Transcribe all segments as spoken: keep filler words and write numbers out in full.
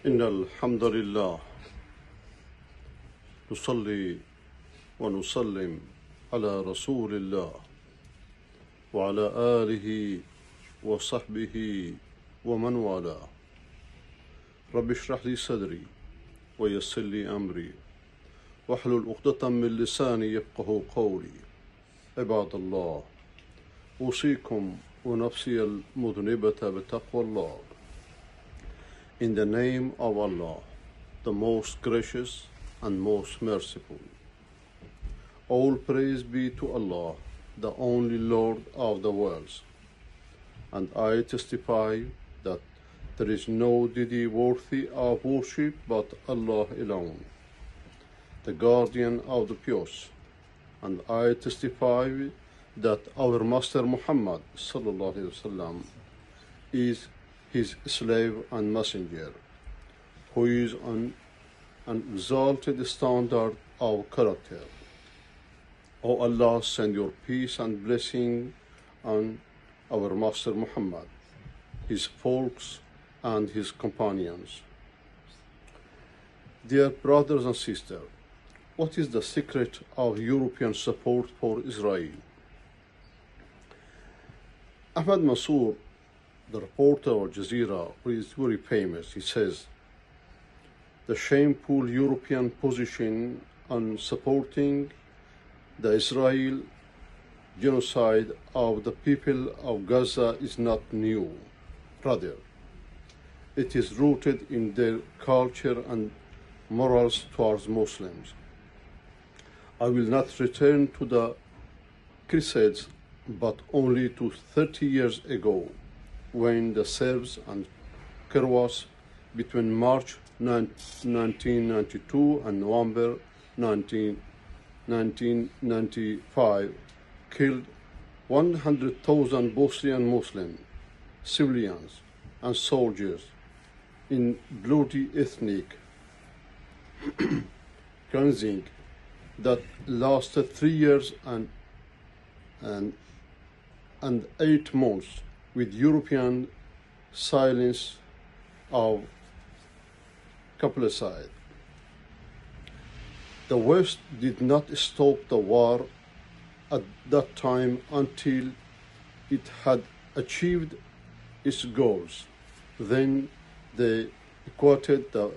إن الحمد لله نصلي ونسلم على رسول الله وعلى آله وصحبه ومن والاه. رب اشرح لي صدري ويسر لي أمري واحلل عقدة من لساني يفقه قولي. عباد الله، أوصيكم ونفسي المذنبة بتقوى الله. In the name of Allah, the most gracious and most merciful. All praise be to Allah, the only Lord of the worlds. And I testify that there is no deity worthy of worship but Allah alone, the guardian of the pious. And I testify that our Master Muhammad sallallahu alaihi wasallam is his slave and messenger, who is on an exalted standard of character. O Allah, send your peace and blessing on our Master Muhammad, his folks, and his companions. Dear brothers and sisters, what is the secret of European support for Israel? Ahmad Mansour, the reporter of Al Jazeera, who is very famous, he says, the shameful European position on supporting the Israel genocide of the people of Gaza is not new. Rather, it is rooted in their culture and morals towards Muslims. I will not return to the Crusades, but only to thirty years ago, when the Serbs and Croats between March nineteen ninety-two and November nineteen ninety-five killed one hundred thousand Bosnian Muslim civilians and soldiers in bloody ethnic cleansing that lasted three years and, and, and eight months, with European silence of complicity. The West did not stop the war at that time until it had achieved its goals. Then they quoted the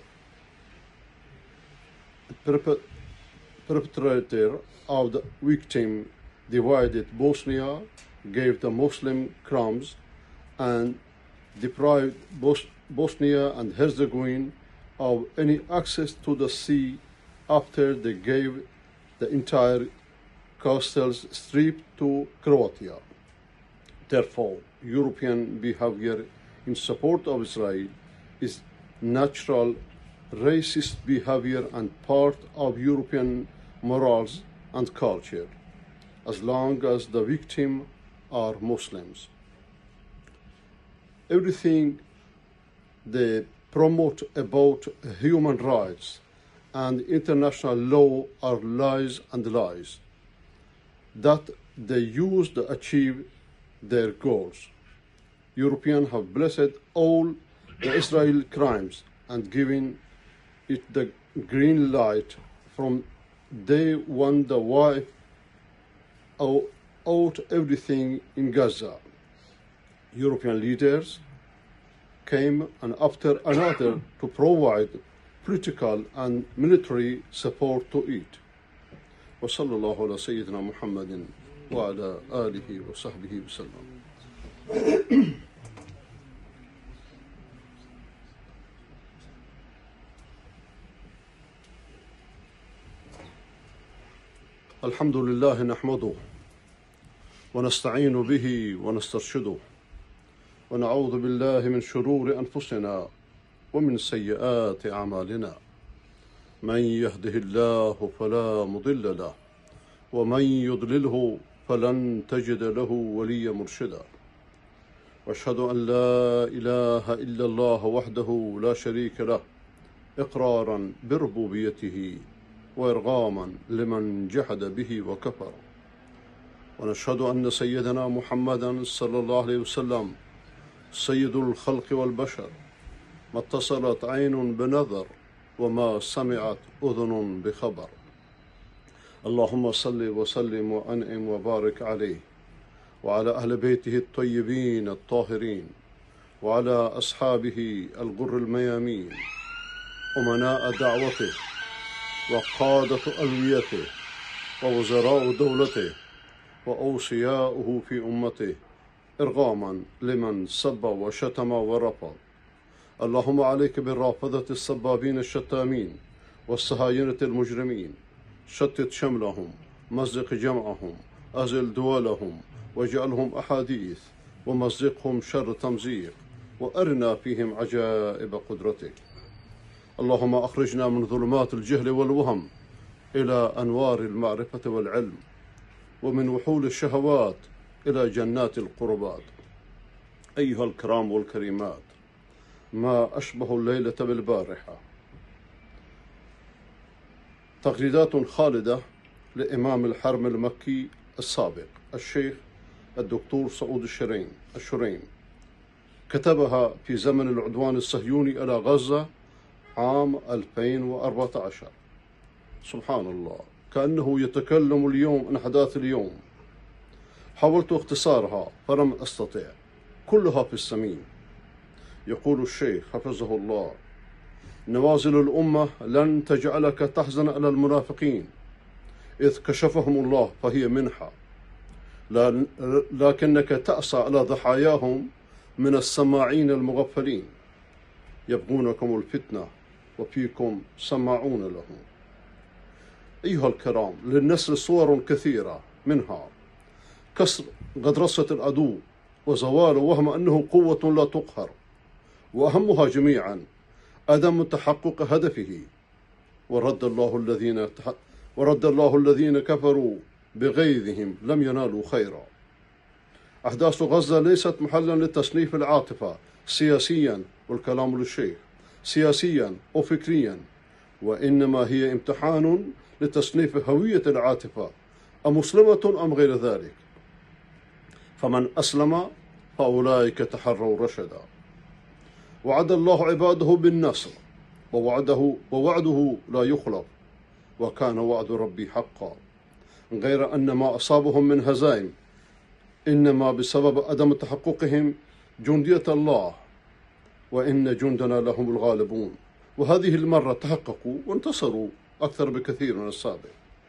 perpetrator of the victim, divided Bosnia, gave the Muslim crumbs, and deprived Bos Bosnia and Herzegovina of any access to the sea after they gave the entire coastal strip to Croatia. Therefore, European behavior in support of Israel is natural racist behavior and part of European morals and culture, as long as the victims are Muslims. Everything they promote about human rights and international law are lies and lies that they use to achieve their goals. Europeans have blessed all the Israel crimes and given it the green light from day one the wipe out everything in Gaza. European leaders came and after another to provide political and military support to it. وصلى الله على سيدنا محمد وعلى آله وصحبه وسلم. الحمد لله نحمده ونستعين به ونسترشده ونعوذ بالله من شرور أنفسنا ومن سيئات أعمالنا. من يهده الله فلا مضل له ومن يضلله فلن تجد له وليا مرشدا. واشهد أن لا إله إلا الله وحده لا شريك له إقرارا بربوبيته وإرغاما لمن جحد به وكفر. ونشهد أن سيدنا محمدا صلى الله عليه وسلم سيد الخلق والبشر ما اتصلت عين بنظر وما سمعت أذن بخبر. اللهم صل وسلم وأنعم وبارك عليه وعلى أهل بيته الطيبين الطاهرين وعلى أصحابه الغر الميامين أمناء دعوته وقادة ألويته ووزراء دولته وأوصياؤه في أمته إرغاما لمن سب وشتم ورفض. اللهم عليك بالرافضة السبابين الشتامين والصهاينة المجرمين، شتت شملهم، مزق جمعهم، أزل دولهم، واجعلهم أحاديث، ومزقهم شر تمزيق، وأرنا فيهم عجائب قدرتك. اللهم أخرجنا من ظلمات الجهل والوهم إلى أنوار المعرفة والعلم، ومن وحول الشهوات إلى جنات القربات. أيها الكرام والكريمات، ما أشبه الليلة بالبارحة. تغريدات خالدة لإمام الحرم المكي السابق الشيخ الدكتور سعود الشرين الشرين كتبها في زمن العدوان الصهيوني على غزة عام ألفين وأربعة عشر. سبحان الله، كأنه يتكلم اليوم عن أحداث اليوم. حاولت اختصارها فلم أستطع، كلها في السمين. يقول الشيخ حفظه الله: نوازل الأمة لن تجعلك تحزن على المنافقين إذ كشفهم الله فهي منحة، لكنك تأسى على ضحاياهم من السماعين المغفلين، يبغونكم الفتنة وفيكم سماعون لهم. أيها الكرام، للنسل صور كثيرة، منها كسر غطرسة العدو وزوال وهم أنه قوة لا تقهر، وأهمها جميعا عدم تحقق هدفه، ورد الله الذين ورد الله الذين كفروا بغيظهم لم ينالوا خيرا. أحداث غزة ليست محلا لتصنيف العاطفة سياسيا، والكلام للشيخ، سياسيا أو فكريا، وإنما هي امتحان لتصنيف هوية العاطفة، أمسلمة أم غير ذلك. فمن أسلم فأولئك تحروا رشدا. وعد الله عباده بالنصر، ووعده, ووعده لا يخلف، وكان وعد ربي حقا، غير أن ما أصابهم من هزائم إنما بسبب عدم تحققهم جندية الله، وإن جندنا لهم الغالبون. وهذه المرة تحققوا وانتصروا أكثر بكثير من السابق.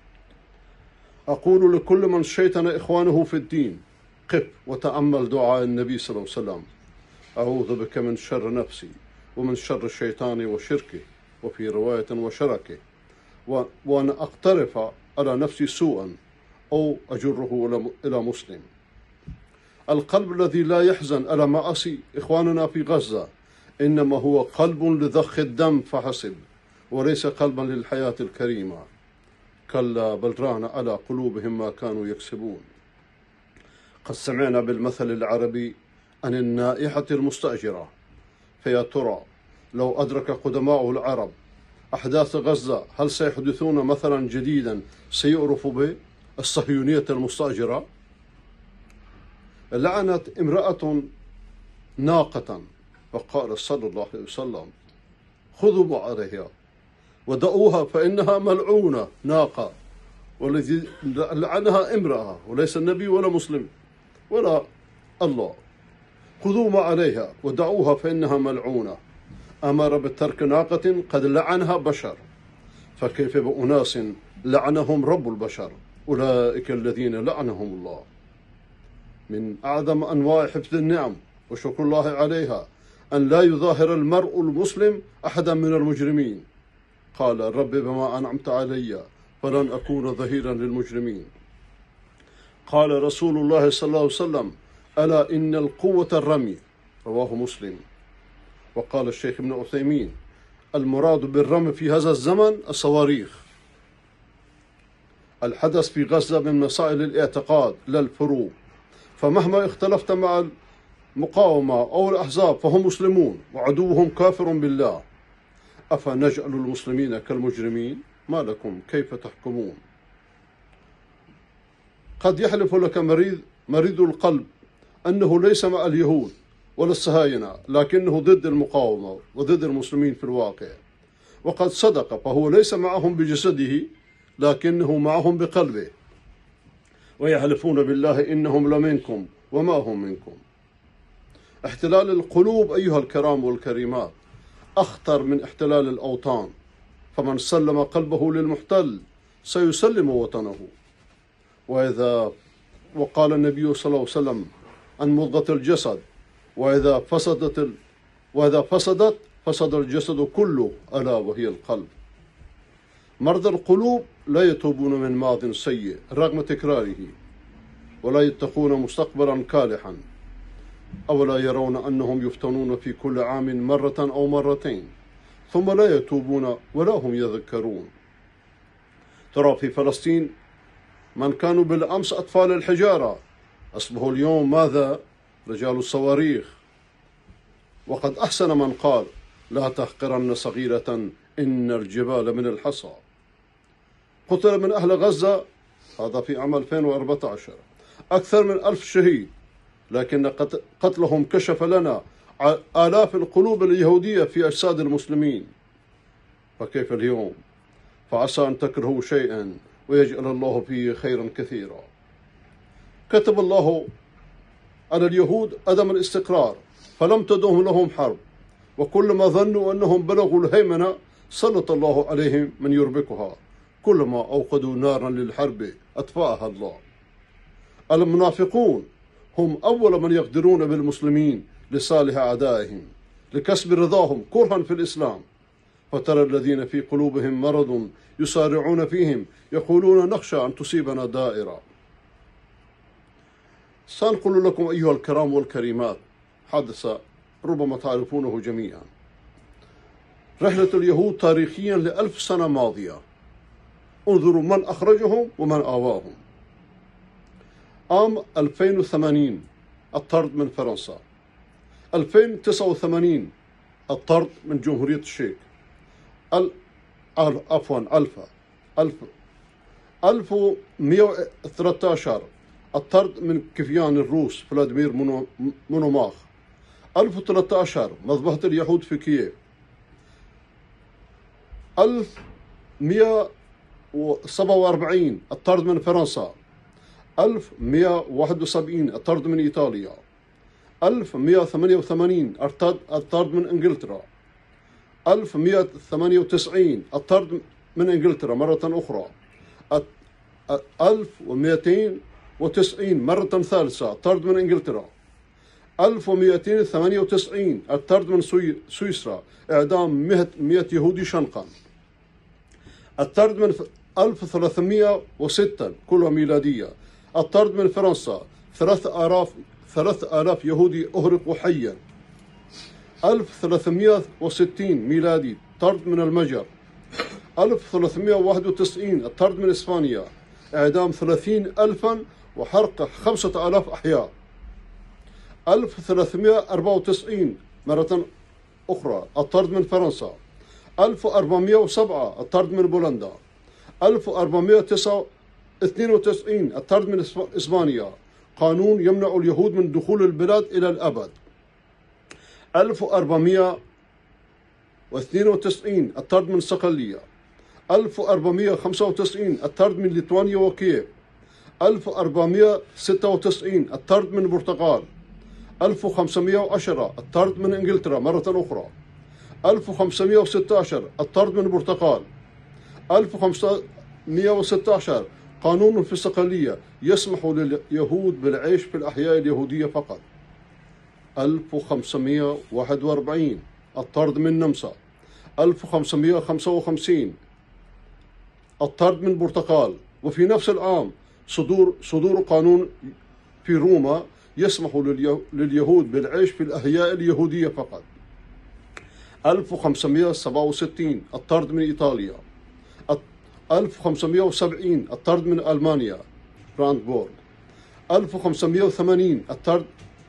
أقول لكل من شيطن إخوانه في الدين: قف وتأمل دعاء النبي صلى الله عليه وسلم: أعوذ بك من شر نفسي ومن شر الشيطان وشركه، وفي رواية وشركه، وأن أقترف على نفسي سوءا أو أجره إلى مسلم. القلب الذي لا يحزن على معاصي إخواننا في غزة إنما هو قلب لضخ الدم فحسب، وليس قلبا للحياة الكريمة. كلا بل ران على قلوبهم ما كانوا يكسبون. قد سمعنا بالمثل العربي عن النائحة المستأجرة، فيا ترى لو أدرك قدماء العرب أحداث غزة هل سيحدثون مثلا جديدا سيعرف به؟ الصهيونية المستأجرة. لعنت امرأة ناقة فقال صلى الله عليه وسلم: خذوا عليها ودعوها فإنها ملعونة ناقة، والذي لعنها امرأة وليس النبي ولا مسلم ولا الله. خذوا ما عليها ودعوها فإنها ملعونة. أمر بترك ناقة قد لعنها بشر، فكيف بأناس لعنهم رب البشر؟ أولئك الذين لعنهم الله. من أعظم أنواع حفظ النعم وشكر الله عليها أن لا يظاهر المرء المسلم أحدا من المجرمين. قال: رب بما أنعمت علي فلن أكون ظهيرا للمجرمين. قال رسول الله صلى الله عليه وسلم: ألا إن القوة الرمي، رواه مسلم. وقال الشيخ ابن عثيمين: المراد بالرمي في هذا الزمن الصواريخ. الحدث في غزة من مسائل الاعتقاد لا الفروع، فمهما اختلفت مع المقاومة أو الأحزاب فهم مسلمون وعدوهم كافر بالله. أفنجعل المسلمين كالمجرمين؟ ما لكم كيف تحكمون؟ قد يحلف لك مريض مريض القلب أنه ليس مع اليهود وللصهاينة، لكنه ضد المقاومة وضد المسلمين في الواقع. وقد صدق، فهو ليس معهم بجسده لكنه معهم بقلبه، ويحلفون بالله إنهم لمنكم وما هم منكم. احتلال القلوب أيها الكرام والكريمات أخطر من احتلال الأوطان، فمن سلم قلبه للمحتل سيسلم وطنه. وإذا وقال النبي صلى الله عليه وسلم عن مضغة الجسد: وإذا فسدت ال... وإذا فسدت فسد الجسد كله، ألا وهي القلب. مرضى القلوب لا يتوبون من ماض سيء رغم تكراره، ولا يتقون مستقبلا كالحا، أولا يرون أنهم يفتنون في كل عام مرة أو مرتين ثم لا يتوبون ولا هم يذكرون. ترى في فلسطين من كانوا بالأمس أطفال الحجارة أصبحوا اليوم ماذا؟ رجال الصواريخ. وقد أحسن من قال: لا تحقرن صغيرة إن الجبال من الحصى. قتل من أهل غزة، هذا في عام ألفين وأربعة عشر، أكثر من ألف شهيد، لكن قتلهم كشف لنا آلاف القلوب اليهودية في أجساد المسلمين. فكيف اليوم؟ فعسى أن تكرهوا شيئا ويجعل الله فيه خيرا كثيرا. كتب الله على اليهود عدم الاستقرار فلم تدهم لهم حرب، وكلما ظنوا أنهم بلغوا الهيمنة سلط الله عليهم من يربكها، كلما أوقدوا نارا للحرب أطفأها الله. المنافقون هم أول من يقدرون بالمسلمين لصالح أعدائهم لكسب رضاهم كرها في الإسلام. فترى الذين في قلوبهم مرض يسارعون فيهم يقولون: نخشى أن تصيبنا دائرة. سأنقل لكم أيها الكرام والكريمات حدث ربما تعرفونه جميعا. رحلة اليهود تاريخيا لألف سنة ماضية، انظروا من أخرجهم ومن آواهم. عام ألفين وثمانين الطرد من فرنسا، ألفين وتسعة وثمانين الطرد من جمهورية التشيك، ال... عفوا ألف ألف ألف ومئة وثلاثة عشر الطرد من كفيان الروس فلاديمير مونو... مونوماخ، ألف وثلاثة عشر مذبحة اليهود في كييف، ألف ومئة وسبعة وأربعين الطرد من فرنسا، ألف ومئة وواحد وسبعين الطرد من إيطاليا، ألف ومئة وثمانية وثمانين الطرد من إنجلترا، ألف ومئة وثمانية وتسعين الطرد من إنجلترا مرة أخرى، ألف ومئتين وتسعين مرة ثالثة الطرد من إنجلترا، ألف ومئتين وثمانية وتسعين الطرد من سويسرا، إعدام مئة يهودي شنقا، الطرد من ألف وثلاثمئة وستة كلها ميلادية، الطرد من فرنسا، ثلاث آلاف ثلاث آلاف يهودي أهرقوا حيا، ألف وثلاثمئة وستين ميلادي طرد من المجر، ألف وثلاثمئة وواحد وتسعين الطرد من إسبانيا، إعدام ثلاثين ألفا وحرق خمسة آلاف أحياء، ألف وثلاثمئة وأربعة وتسعين مرة أخرى الطرد من فرنسا، ألف وأربعمئة وسبعة الطرد من بولندا، ألف وأربعمئة واثنين وتسعين الطرد من إسبانيا، قانون يمنع اليهود من دخول البلاد إلى الأبد، ألف وأربعمئة واثنين وتسعين الطرد من صقلية، ألف وأربعمئة وخمسة وتسعين الطرد من ليتوانيا وكييف، ألف وأربعمئة وستة وتسعين الطرد من البرتغال، ألف وخمسمئة وعشرة الطرد من إنجلترا مرة أخرى، ألف وخمسمئة وستة عشر الطرد من البرتغال، ألف وخمسمئة وستة عشر قانون في الصقلية يسمح لليهود بالعيش في الأحياء اليهودية فقط، ألف وخمسمئة وواحد وأربعين الطرد من النمسا، ألف وخمسمئة وخمسة وخمسين الطرد من البرتغال. وفي نفس العام صدور صدور قانون في روما يسمح لليهود بالعيش في الأحياء اليهودية فقط، ألف وخمسمئة وسبعة وستين الطرد من إيطاليا، ألف وخمسمئة وسبعين الطرد من ألمانيا براندبورغ، ألف وخمسمئة وثمانين الطرد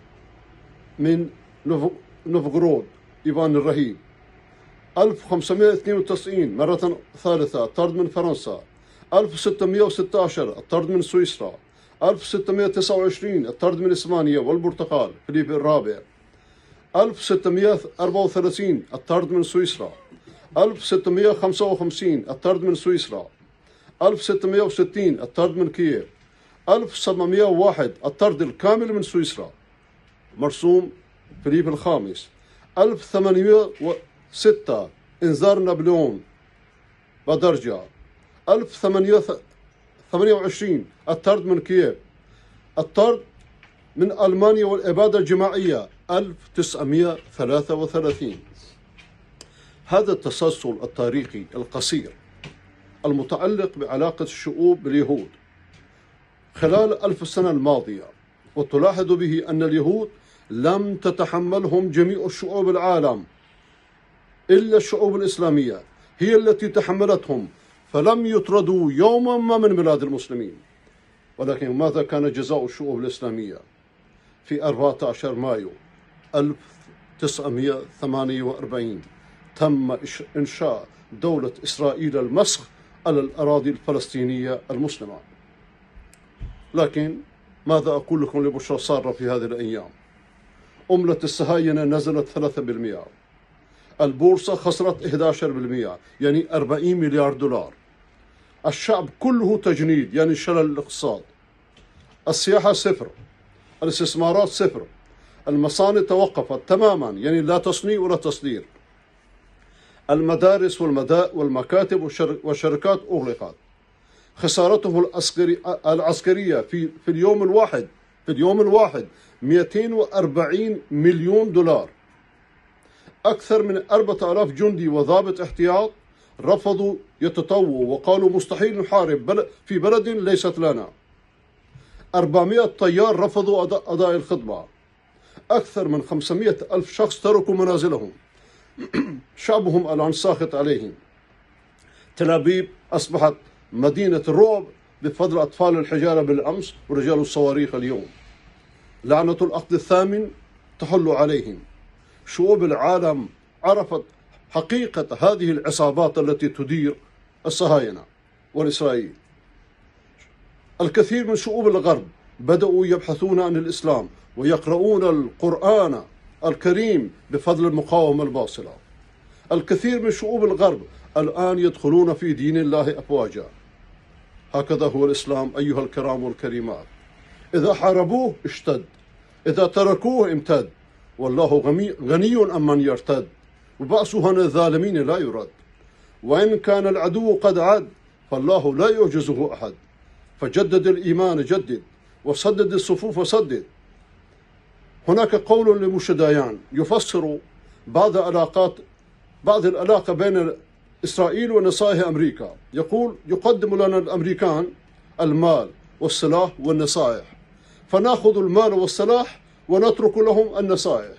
من نوفغرود إيفان الرهيب، ألف وخمسمئة واثنين وتسعين مرة ثالثة الطرد من فرنسا، ألف وستمئة وستة عشر الطرد من سويسرا، ألف وستمئة وتسعة وعشرين الطرد من إسبانيا والبرتغال فيليب الرابع، ألف وستمائة وأربعة وثلاثين الطرد من سويسرا، ألف وستمائة وخمسة وخمسين الطرد من سويسرا، ألف وستمائة وستين الطرد من كييف، ألف وسبعمائة وواحد الطرد الكامل من سويسرا مرسوم فيليب الخامس، ألف وثمانمائة وستة إنذار نابليون بدرجة، ألف وثمانمائة وثمانية وعشرين الطرد من كييف، الطرد من ألمانيا والإبادة الجماعية ألف وتسعمائة وثلاثة وثلاثين. هذا التسلسل التاريخي القصير المتعلق بعلاقة الشعوب باليهود خلال ألف سنة الماضية، وتلاحظ به أن اليهود لم تتحملهم جميع شعوب العالم إلا الشعوب الإسلامية هي التي تحملتهم، فلم يطردوا يوما ما من بلاد المسلمين. ولكن ماذا كان جزاء الشعوب الإسلامية؟ في أربعة عشر مايو ألف وتسعمائة وثمانية وأربعين تم إنشاء دولة إسرائيل المسخ على الأراضي الفلسطينية المسلمة. لكن ماذا أقول لكم لبشرى سارة في هذه الأيام؟ عملة الصهاينة نزلت ثلاثة بالمئة، البورصة خسرت أحد عشر بالمئة يعني أربعين مليار دولار، الشعب كله تجنيد يعني شلل الاقتصاد، السياحة صفر، الاستثمارات صفر، المصانع توقفت تماما يعني لا تصنيع ولا تصدير، المدارس والمكاتب والشركات أغلقت، خسارته العسكرية في في اليوم الواحد في اليوم الواحد مئتين وأربعين مليون دولار. أكثر من أربعة آلاف جندي وضابط احتياط رفضوا يتطوعوا وقالوا مستحيل نحارب في بلد ليست لنا. أربعمائة طيار رفضوا أداء الخدمة. أكثر من خمسمائة ألف شخص تركوا منازلهم. شعبهم الآن ساخط عليهم. تل أبيب أصبحت مدينة الرعب بفضل أطفال الحجارة بالأمس ورجال الصواريخ اليوم. لعنة العقد الثامن تحل عليهم. شعوب العالم عرفت حقيقة هذه العصابات التي تدير الصهاينة والإسرائيل. الكثير من شعوب الغرب بدأوا يبحثون عن الإسلام ويقرؤون القرآن الكريم بفضل المقاومة الباصرة. الكثير من شعوب الغرب الآن يدخلون في دين الله أفواجا. هكذا هو الإسلام أيها الكرام والكريمات. إذا حاربوه اشتد، إذا تركوه امتد، والله غني عمن يرتد، وبأسه عن الظالمين لا يرد. وإن كان العدو قد عد فالله لا يعجزه أحد. فجدد الإيمان جدد، وسدد الصفوف سدد. هناك قول لموشى يفسر بعض علاقات بعض العلاقة بين إسرائيل ونصائح أمريكا. يقول يقدم لنا الأمريكان المال والسلاح والنصائح، فنأخذ المال والسلاح ونترك لهم النصائح.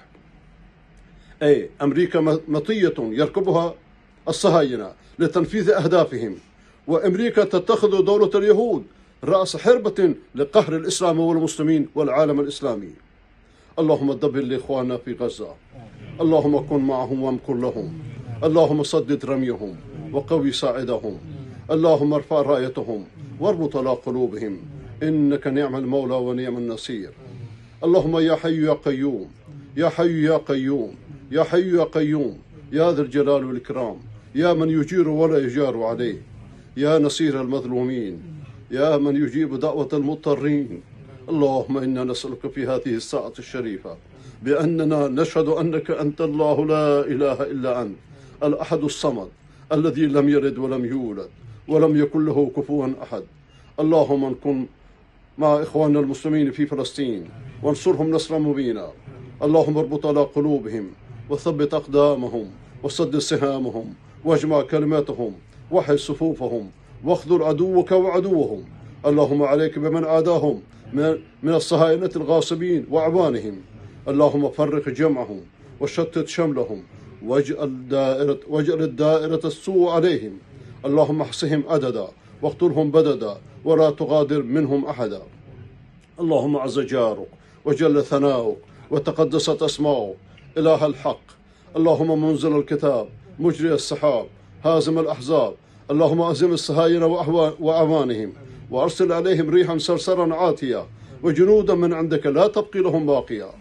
أي أمريكا مطية يركبها الصهاينة لتنفيذ أهدافهم، وأمريكا تتخذ دولة اليهود رأس حربة لقهر الإسلام والمسلمين والعالم الإسلامي. اللهم دبر لإخواننا في غزة، اللهم كن معهم وامكر لهم، اللهم سدد رميهم وقوي ساعدهم، اللهم ارفع رايتهم واربط على قلوبهم، إنك نعم المولى ونعم النصير. اللهم يا حي يا قيوم، يا حي يا قيوم، يا حي يا قيوم، يا ذا الجلال والإكرام، يا من يجير ولا يجار عليه، يا نصير المظلومين، يا من يجيب دعوة المضطرين. اللهم إنا نسألك في هذه الساعة الشريفة بأننا نشهد أنك أنت الله لا إله إلا أنت، الأحد الصمد الذي لم يلد ولم يولد ولم يكن له كفوا أحد. اللهم كن مع إخواننا المسلمين في فلسطين وانصرهم نصرا مبينا. اللهم اربط على قلوبهم وثبت أقدامهم وسدد سهامهم واجمع كلماتهم وحد صفوفهم واخذل عدوك وعدوهم. اللهم عليك بمن عاداهم من الصهاينة الغاصبين وأعوانهم. اللهم فرق جمعهم وشتت شملهم واجعل دائرة واجعل الدائرة السوء عليهم. اللهم احصهم عددا واقتلهم بددا ولا تغادر منهم أحدا. اللهم عز جارك وجل ثناؤك وتقدست أسماؤك إله الحق. اللهم منزل الكتاب مجري السحاب هازم الأحزاب. اللهم أهزم الصهاينة وأعوانهم وأرسل عليهم ريحا صرصرا عاتية وجنودا من عندك لا تبقي لهم باقيا.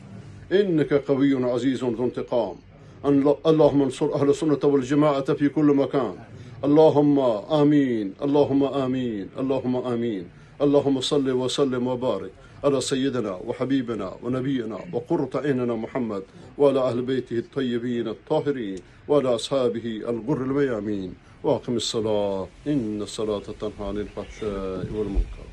إنك قوي عزيز ذو انتقام. اللهم انصر أهل السنة والجماعة في كل مكان. اللهم آمين، اللهم آمين، اللهم آمين. اللهم صل وسلم وبارك على سيدنا وحبيبنا ونبينا وقرة عيننا محمد وعلى أهل بيته الطيبين الطاهرين وعلى أصحابه الغر الميامين. وأقم الصلاة إن الصلاة تنهى عن الفحشاء والمنكر.